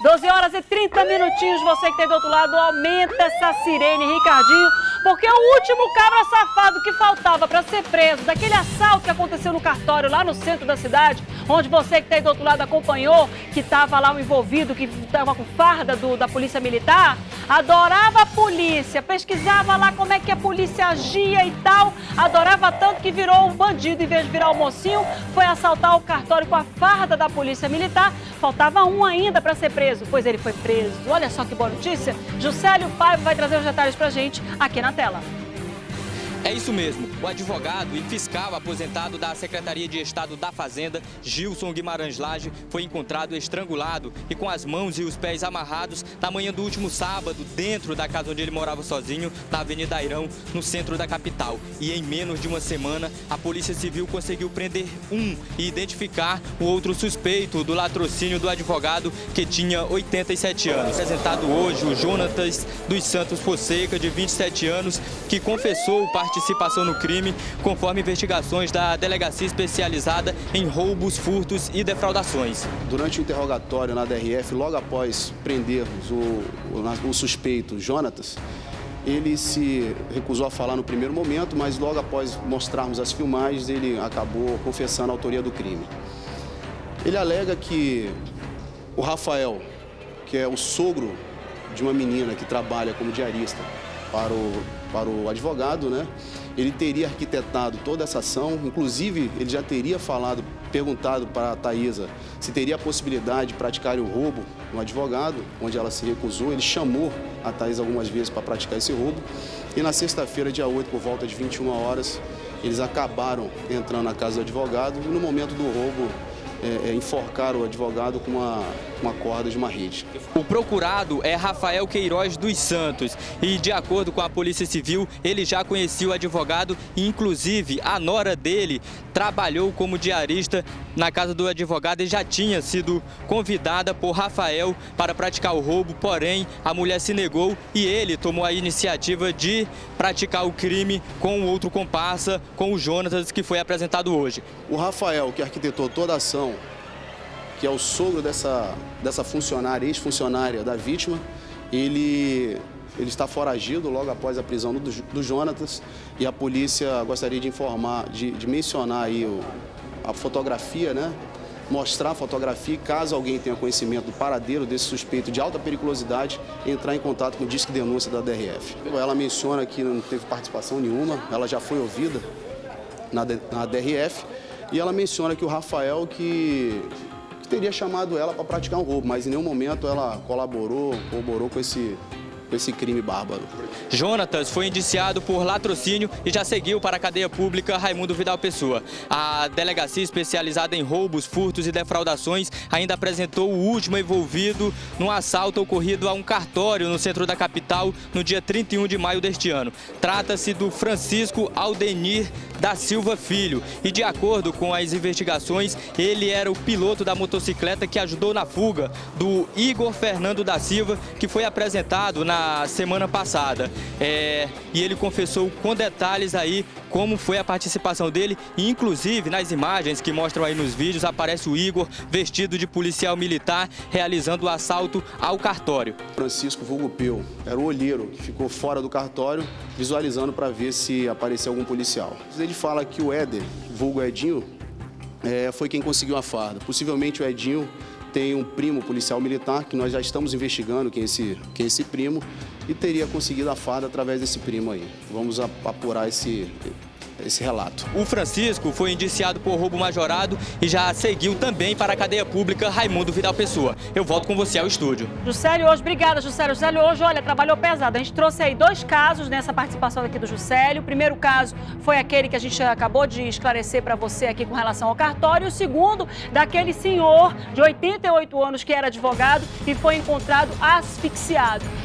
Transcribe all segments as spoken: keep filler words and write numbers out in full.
doze horas e trinta minutinhos, você que tem do outro lado, aumenta essa sirene, Ricardinho, porque o último cabra safado que faltava para ser preso daquele assalto que aconteceu no cartório lá no centro da cidade, onde você que tem do outro lado acompanhou, que estava lá o envolvido, que estava com farda do, da polícia militar, adorava a polícia, pesquisava lá como é que a polícia agia e tal, adorava tanto que virou um bandido, em vez de virar um mocinho, foi assaltar o cartório com a farda da polícia militar. Faltava um ainda para ser preso, pois ele foi preso. Olha só que boa notícia. Juscelio Paiva vai trazer os detalhes pra gente aqui na tela. É isso mesmo, o advogado e fiscal aposentado da Secretaria de Estado da Fazenda, Gilson Guimarães Lage, foi encontrado estrangulado e com as mãos e os pés amarrados na manhã do último sábado, dentro da casa onde ele morava sozinho, na Avenida Airão, no centro da capital. E em menos de uma semana, a Polícia Civil conseguiu prender um e identificar o outro suspeito do latrocínio do advogado, que tinha oitenta e sete anos. Apresentado hoje o Jonatas dos Santos Fonseca, de vinte e sete anos, que confessou parte participação no crime, conforme investigações da Delegacia Especializada em Roubos, Furtos e Defraudações. Durante o interrogatório na D R F, logo após prendermos o, o, o suspeito Jonatas, ele se recusou a falar no primeiro momento, mas logo após mostrarmos as filmagens, ele acabou confessando a autoria do crime. Ele alega que o Rafael, que é o sogro de uma menina que trabalha como diarista para o, para o advogado, né? Ele teria arquitetado toda essa ação, inclusive ele já teria falado, perguntado para a Thaisa se teria a possibilidade de praticar o roubo no advogado, onde ela se recusou. Ele chamou a Thaisa algumas vezes para praticar esse roubo. E na sexta-feira, dia oito, por volta de vinte e uma horas, eles acabaram entrando na casa do advogado e no momento do roubo, É, é, enforcar o advogado com uma, uma corda de uma rede. O procurado é Rafael Queiroz dos Santos e, de acordo com a Polícia Civil, ele já conhecia o advogado e, inclusive, a nora dele trabalhou como diarista na casa do advogado e já tinha sido convidada por Rafael para praticar o roubo, porém, a mulher se negou e ele tomou a iniciativa de praticar o crime com o outro comparsa, com o Jonatas, que foi apresentado hoje. O Rafael, que arquitetou toda a ação, que é o sogro dessa, dessa funcionária, ex-funcionária da vítima, ele, ele está foragido logo após a prisão do, do Jonatas, e a polícia gostaria de informar, de, de mencionar aí o, a fotografia, né? Mostrar a fotografia e, caso alguém tenha conhecimento do paradeiro desse suspeito de alta periculosidade, entrar em contato com o Disque Denúncia da D R F. Ela menciona que não teve participação nenhuma, ela já foi ouvida na, na D R F, e ela menciona que o Rafael que, que teria chamado ela para praticar um roubo, mas em nenhum momento ela colaborou, colaborou com esse, com esse crime bárbaro. Jonatas foi indiciado por latrocínio e já seguiu para a cadeia pública Raimundo Vidal Pessoa. A Delegacia Especializada em Roubos, Furtos e Defraudações ainda apresentou o último envolvido num assalto ocorrido a um cartório no centro da capital no dia trinta e um de maio deste ano. Trata-se do Francisco Aldenir da Silva Filho e, de acordo com as investigações, ele era o piloto da motocicleta que ajudou na fuga do Igor Fernando da Silva, que foi apresentado na semana passada. É, e ele confessou com detalhes aí como foi a participação dele, e inclusive nas imagens que mostram aí nos vídeos aparece o Igor vestido de policial militar realizando o assalto ao cartório. Francisco vulgo Peu era o olheiro que ficou fora do cartório visualizando para ver se aparecia algum policial. Ele fala que o Éder, vulgo Edinho, é, foi quem conseguiu a farda. Possivelmente o Edinho tem um primo policial militar, que nós já estamos investigando quem é esse, quem é esse primo, e teria conseguido a farda através desse primo aí. Vamos apurar esse, esse relato. O Francisco foi indiciado por roubo majorado e já seguiu também para a cadeia pública Raimundo Vidal Pessoa. Eu volto com você ao estúdio. Juscelio hoje, obrigada Juscelio. Juscelio hoje, olha, trabalhou pesado. A gente trouxe aí dois casos nessa participação aqui do Juscelio. O primeiro caso foi aquele que a gente acabou de esclarecer para você aqui com relação ao cartório. O segundo, daquele senhor de oitenta e oito anos que era advogado e foi encontrado asfixiado.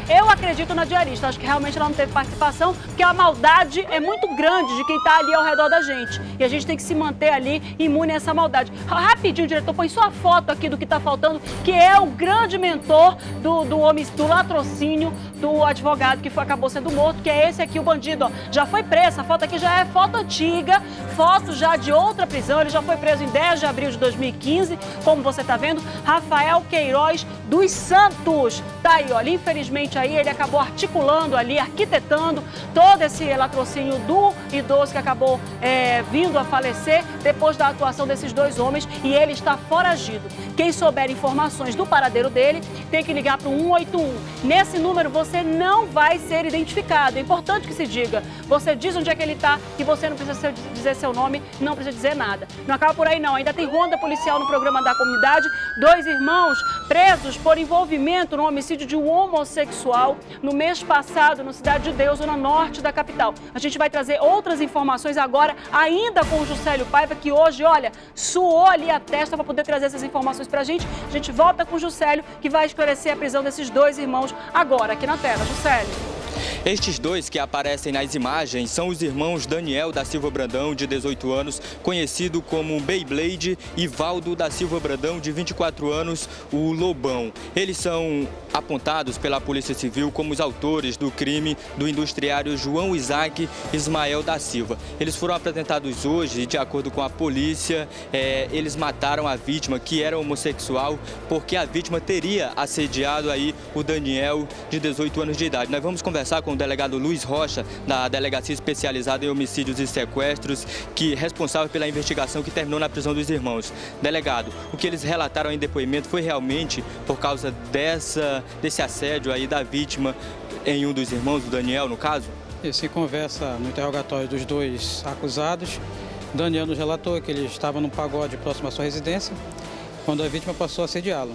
Eu acredito na diarista, acho que realmente ela não teve participação, porque a maldade é muito grande de quem está ali ao redor da gente. E a gente tem que se manter ali imune a essa maldade. Rapidinho, diretor, põe só a foto aqui do que está faltando, que é o grande mentor do, do, homem, do latrocínio do advogado que foi, acabou sendo morto, que é esse aqui, o bandido, ó. Já foi preso, essa foto aqui já é foto antiga, foto já de outra prisão, ele já foi preso em dez de abril de dois mil e quinze, como você está vendo, Rafael Queiroz dos Santos. Tá aí, olha, infelizmente aí ele acabou articulando ali, arquitetando todo esse latrocínio do idoso que acabou é, vindo a falecer depois da atuação desses dois homens, e ele está foragido. Quem souber informações do paradeiro dele, tem que ligar para o um oito um. Nesse número você não vai ser identificado. É importante que se diga. Você diz onde é que ele está e você não precisa dizer seu nome, não precisa dizer nada. Não acaba por aí não. Ainda tem ronda policial no programa da comunidade. Dois irmãos presos por envolvimento no homicídio de um homossexual no mês passado, no Cidade de Deus, zona norte da capital. A gente vai trazer outras informações agora, ainda com o Juscelio Paiva, que hoje, olha, suou ali a testa para poder trazer essas informações pra gente. A gente volta com o Juscelio, que vai esclarecer a prisão desses dois irmãos agora, aqui na tela. Juscelio. Estes dois que aparecem nas imagens são os irmãos Daniel da Silva Brandão, de dezoito anos, conhecido como Beyblade, e Valdo da Silva Brandão, de vinte e quatro anos, o Lobão. Eles são apontados pela Polícia Civil como os autores do crime do industriário João Isaac Ismael da Silva. Eles foram apresentados hoje e, de acordo com a polícia, é, eles mataram a vítima, que era homossexual, porque a vítima teria assediado aí o Daniel, de dezoito anos de idade. Nós vamos conversar com o delegado Luiz Rocha, da Delegacia Especializada em Homicídios e Sequestros, que é responsável pela investigação que terminou na prisão dos irmãos. Delegado, o que eles relataram em depoimento foi realmente por causa dessa, desse assédio aí da vítima em um dos irmãos, o Daniel, no caso? Isso, em conversa no interrogatório dos dois acusados, Daniel nos relatou que ele estava num pagode próximo à sua residência, quando a vítima passou a assediá-lo,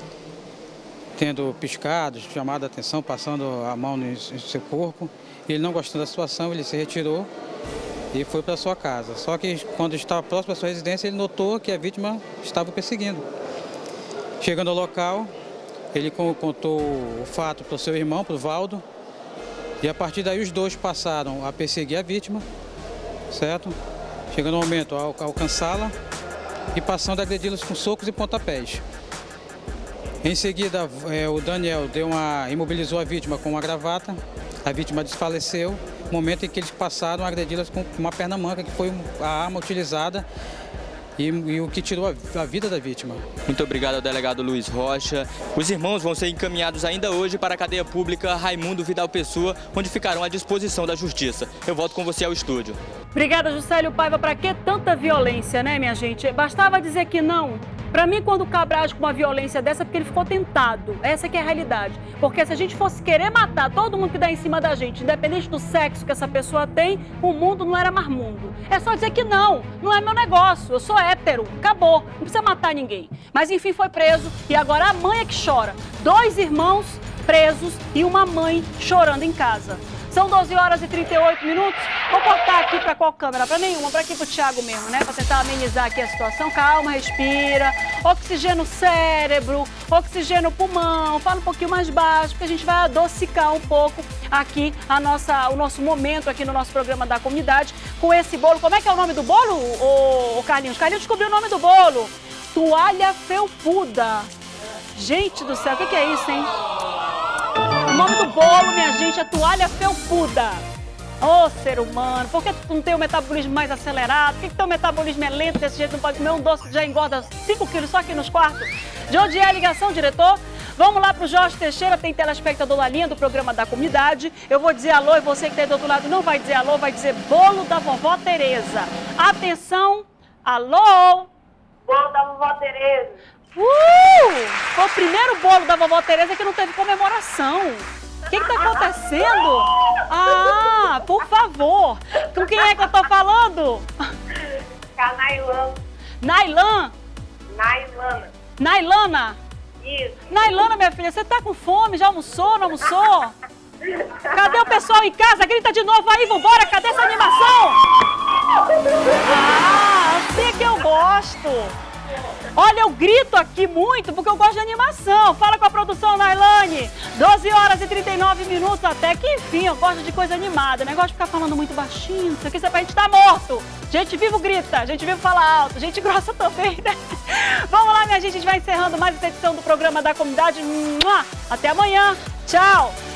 tendo piscado, chamado a atenção, passando a mão no seu corpo. Ele, não gostando da situação, ele se retirou e foi para sua casa. Só que quando estava próximo à sua residência, ele notou que a vítima estava o perseguindo. Chegando ao local, ele contou o fato para o seu irmão, para o Valdo, e a partir daí os dois passaram a perseguir a vítima, certo? Chegando ao momento a alcançá-la e passando a agredi-los com socos e pontapés. Em seguida, é, o Daniel deu uma, imobilizou a vítima com uma gravata, a vítima desfaleceu, momento em que eles passaram a agredi-las com uma perna manca, que foi a arma utilizada e, e o que tirou a, a vida da vítima. Muito obrigado ao delegado Luiz Rocha. Os irmãos vão ser encaminhados ainda hoje para a cadeia pública Raimundo Vidal Pessoa, onde ficarão à disposição da justiça. Eu volto com você ao estúdio. Obrigada, Juscelio Paiva. Para que tanta violência, né, minha gente? Bastava dizer que não. Para mim, quando o cabra age com uma violência dessa, é porque ele ficou tentado. Essa que é a realidade. Porque se a gente fosse querer matar todo mundo que dá em cima da gente, independente do sexo que essa pessoa tem, o mundo não era mais mundo. É só dizer que não, não é meu negócio, eu sou hétero, acabou, não precisa matar ninguém. Mas enfim, foi preso e agora a mãe é que chora. Dois irmãos presos e uma mãe chorando em casa. São doze horas e trinta e oito minutos. Vou cortar aqui para qual câmera? Para nenhuma, para aqui para o Thiago mesmo, né? Para tentar amenizar aqui a situação. Calma, respira. Oxigênio no cérebro, oxigênio no pulmão. Fala um pouquinho mais baixo, porque a gente vai adocicar um pouco aqui a nossa, o nosso momento aqui no nosso programa da comunidade com esse bolo. Como é que é o nome do bolo, ô, ô Carlinhos? Carlinhos descobriu o nome do bolo. Toalha felpuda. Gente do céu, o que, que é isso, hein? O nome do bolo, minha gente, é toalha felpuda. Ô, ser humano, por que tu não tem o metabolismo mais acelerado? Por que, que teu metabolismo é lento desse jeito? Não pode comer um doce que já engorda cinco quilos só aqui nos quartos? De onde é a ligação, diretor? Vamos lá pro Jorge Teixeira, tem telespectador na linha do programa da comunidade. Eu vou dizer alô e você que está aí do outro lado não vai dizer alô, vai dizer bolo da vovó Tereza. Atenção, alô? Bolo da vovó Tereza. Uh! Foi o primeiro bolo da vovó Tereza que não teve comemoração. O que que tá acontecendo? Ah, por favor. Com quem é que eu tô falando? Com a Nailana. Nailan? Nailana. Nailana? Isso. Nailana, minha filha, você tá com fome? Já almoçou, não almoçou? Cadê o pessoal em casa? Grita de novo aí, vambora, cadê essa animação? Ah, assim é que eu gosto. Olha, eu grito aqui muito porque eu gosto de animação. Fala com a produção, Nailane. doze horas e trinta e nove minutos, até que enfim, eu gosto de coisa animada. Negócio de ficar falando muito baixinho, isso aqui é pra gente estar morto. Gente vivo grita, gente vivo fala alto, gente grossa também, né? Vamos lá, minha gente, a gente vai encerrando mais essa edição do programa da Comunidade. Até amanhã, tchau!